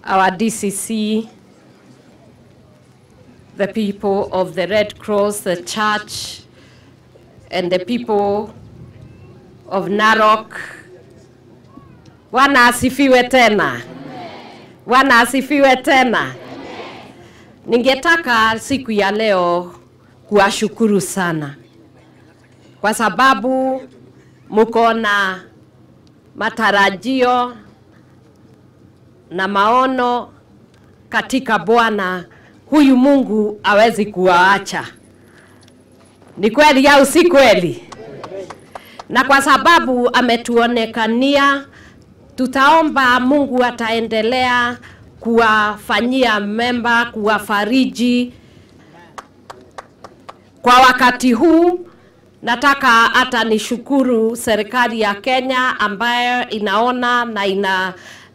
our DCC, the people of the Red Cross, the church, and the people of Narok. Bwana asifiwe tena. Bwana asifiwe tena. Ningetaka siku ya leo kuwashukuru sana kwa sababu mko na matarajio na maono katika Bwana. Huyu Mungu hawezi kuwaacha. Ni kweli au si kweli? Na kwa sababu ametuonekania, tutaomba Mungu ataendelea kuwafanyia memba, kuwafariji. Kwa wakati huu nataka hata nishukuru serikali ya Kenya ambayo inaona na ina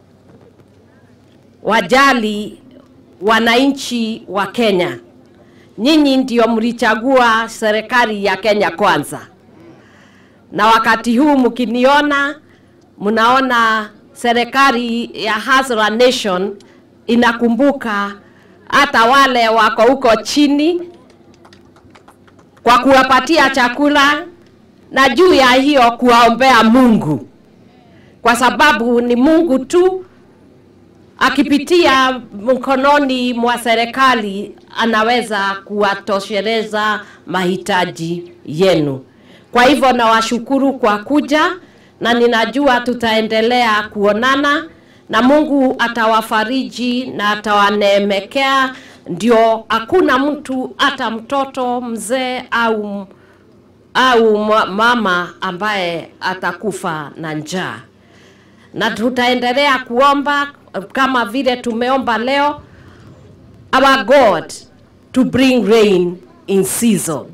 wajali wananchi wa Kenya. Nyinyi ndio mlichagua serikali ya Kenya kwanza. Na wakati huu mkiniona, mnaona serikali ya Hazara Nation inakumbuka hata wale wako huko chini kwa kuwapatia chakula, na juu ya hiyo kuwaombea Mungu. Kwa sababu ni Mungu tu akipitia mkononi mwa serikali anaweza kuwatosheleza mahitaji yenu. Kwa hivyo nawashukuru kwa kuja, na ninajua tutaendelea kuonana, na Mungu atawafariji na atawaneemekea, ndio hakuna mtu, hata mtoto, mzee au mama ambaye atakufa na njaa. Na tutaendelea kuomba kama vile tumeomba leo, our God to bring rain in season.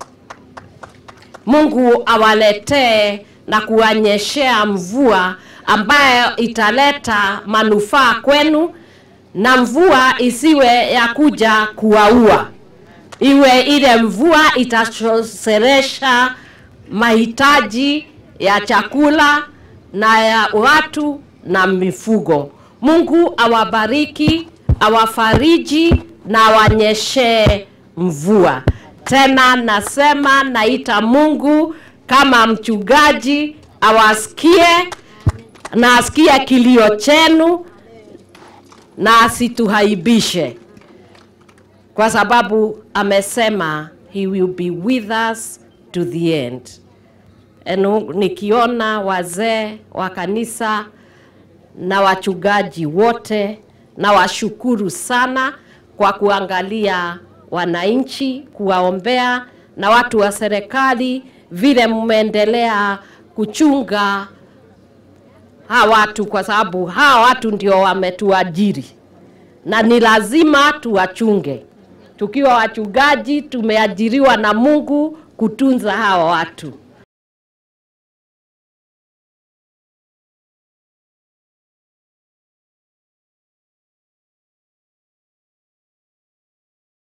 Mungu awaletee na kuwanyeshea mvua ambayo italeta manufaa kwenu, na mvua isiwe ya kuja kuwaua. Iwe ile mvua itaseresha mahitaji ya chakula na ya watu na mifugo. Mungu awabariki, awafariji na awanyeshe mvua. Tena nasema naita Mungu kama mchungaji awasikie na asikie kilio chenu na asituhaibishe, kwa sababu amesema he will be with us to the end. Nikiona wazee wa kanisa na wachungaji wote, na washukuru sana kwa kuangalia wananchi, kuwaombea, na watu wa serikali vile mmeendelea kuchunga hawa watu, kwa sababu hawa watu ndio wametuajiri na ni lazima tuwachunge. Tukiwa wachungaji tumeajiriwa na Mungu kutunza hawa watu.